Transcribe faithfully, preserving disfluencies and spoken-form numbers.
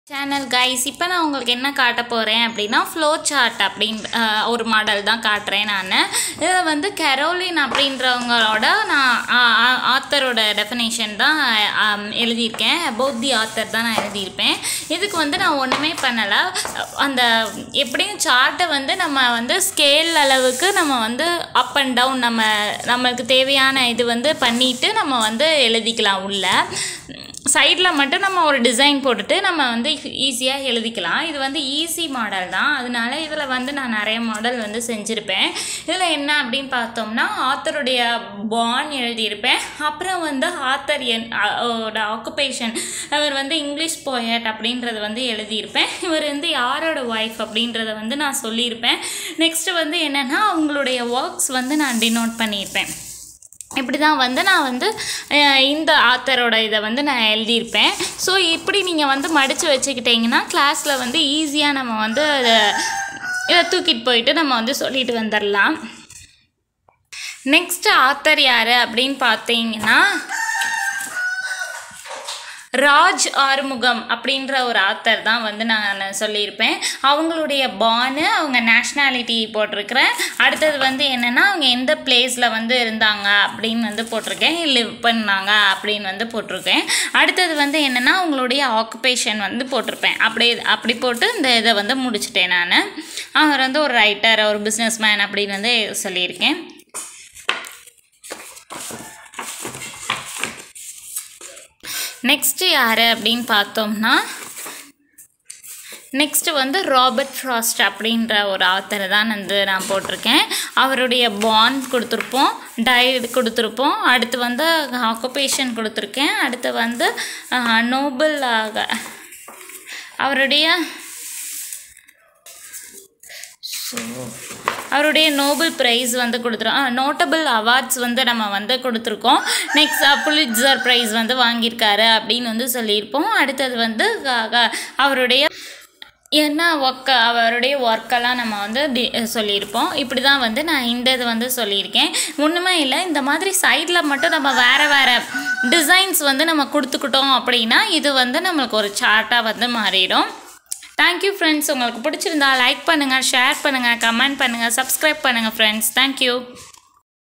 Channel guys, இப்போ நான் உங்களுக்கு என்ன காட்ட போகிறேன் அப்படின்னா ஃப்ளோ சார்ட் அப்படின்ற ஒரு மாடல் தான் காட்டுறேன். நான் இதில் வந்து கரோலின் அப்படின்றவங்களோட நான் ஆத்தரோட டெஃபினேஷன் தான் எழுதியிருக்கேன். அபவுட் தி ஆத்தர் தான் நான் எழுதியிருப்பேன். இதுக்கு வந்து நான் ஒன்றுமே பண்ணலை. அந்த எப்படியும் சார்ட்டை வந்து நம்ம வந்து ஸ்கேல் அளவுக்கு நம்ம வந்து அப் அண்ட் டவுன் நம்ம நம்மளுக்கு தேவையான இது வந்து பண்ணிவிட்டு நம்ம வந்து எழுதிக்கலாம். உள்ள சைடில் மட்டும் நம்ம ஒரு டிசைன் போட்டுட்டு நம்ம வந்து ஈஸியாக எழுதிக்கலாம். இது வந்து ஈஸி மாடல் தான், அதனால இதில் வந்து நான் நிறைய மாடல் வந்து செஞ்சுருப்பேன். இதில் என்ன அப்படின்னு பார்த்தோம்னா ஆத்தருடைய பான் எழுதியிருப்பேன். அப்புறம் வந்து ஆத்தர் என் ஆக்குபேஷன், அவர் வந்து இங்கிலீஷ் போயட் அப்படின்றது வந்து எழுதியிருப்பேன். இவர் வந்து யாரோட ஒய்ஃப் அப்படின்றத வந்து நான் சொல்லியிருப்பேன். நெக்ஸ்ட்டு வந்து என்னென்னா அவங்களுடைய ஒர்க்ஸ் வந்து நான் டினோட் பண்ணியிருப்பேன். இப்படி தான் வந்து நான் வந்து இந்த ஆத்தரோட இதை வந்து நான் எழுதியிருப்பேன். ஸோ இப்படி நீங்கள் வந்து மடித்து வச்சுக்கிட்டிங்கன்னா கிளாஸில் வந்து ஈஸியாக நம்ம வந்து அதை இதை தூக்கிட்டு போயிட்டு நம்ம வந்து சொல்லிட்டு வந்துடலாம். நெக்ஸ்ட்டு ஆத்தர் யார் அப்படின்னு பார்த்தீங்கன்னா ராஜ் ஆறுமுகம் அப்படின்ற ஒரு ஆத்தர் தான் வந்து நான் சொல்லியிருப்பேன். அவங்களுடைய பானு, அவங்க நேஷ்னாலிட்டி போட்டிருக்கிறேன். அடுத்தது வந்து என்னென்னா அவங்க எந்த பிளேஸில் வந்து இருந்தாங்க அப்படின்னு வந்து போட்டிருக்கேன், லிவ் பண்ணாங்க அப்படின்னு வந்து போட்டிருக்கேன். அடுத்தது வந்து என்னென்னா அவங்களுடைய ஆக்குபேஷன் வந்து போட்டிருப்பேன். அப்படி அப்படி போட்டு இந்த இதை வந்து முடிச்சுட்டேன். நான் அவர் வந்து ஒரு ரைட்டர், ஒரு பிஸ்னஸ் மேன் அப்படின்னு வந்து சொல்லியிருக்கேன். நெக்ஸ்ட்டு யார் அப்படின்னு பார்த்தோம்னா நெக்ஸ்ட்டு வந்து ராபர்ட் ஃப்ராஸ்ட் அப்படின்ற ஒரு ஆத்தர் தான் வந்து நான் போட்டிருக்கேன். அவருடைய பாண்ட் கொடுத்துருப்போம், டைட் கொடுத்துருப்போம். அடுத்து வந்து ஆக்குபேஷன் கொடுத்துருக்கேன். அடுத்து வந்து நோபல் அவருடைய ஸோ அவருடைய நோபல் ப்ரைஸ் வந்து கொடுத்துருக்கோம். நோட்டபிள் அவார்ட்ஸ் வந்து நம்ம வந்து கொடுத்துருக்கோம். நெக்ஸ்ட் புலிட்சர் ப்ரைஸ் வந்து வாங்கியிருக்காரு அப்படின்னு வந்து சொல்லியிருப்போம். அடுத்தது வந்து அவருடைய என்ன ஒர்க், அவருடைய ஒர்க்கெல்லாம் நம்ம வந்து சொல்லியிருப்போம். இப்படி தான் வந்து நான் இந்த இது வந்து சொல்லியிருக்கேன். ஒன்றுமே இல்லை, இந்த மாதிரி சைடில் மட்டும் நம்ம வேறு வேறு டிசைன்ஸ் வந்து நம்ம கொடுத்துக்கிட்டோம் அப்படின்னா இது வந்து நம்மளுக்கு ஒரு சார்ட்டாக வந்து மாறிடும். Thank you friends. உங்களுக்கு பிடிச்சிருந்தா லைக் பண்ணுங்கள், ஷேர் பண்ணுங்கள், கமெண்ட் பண்ணுங்கள், சப்ஸ்கிரைப் பண்ணுங்கள் ஃப்ரெண்ட்ஸ். தேங்க்யூ.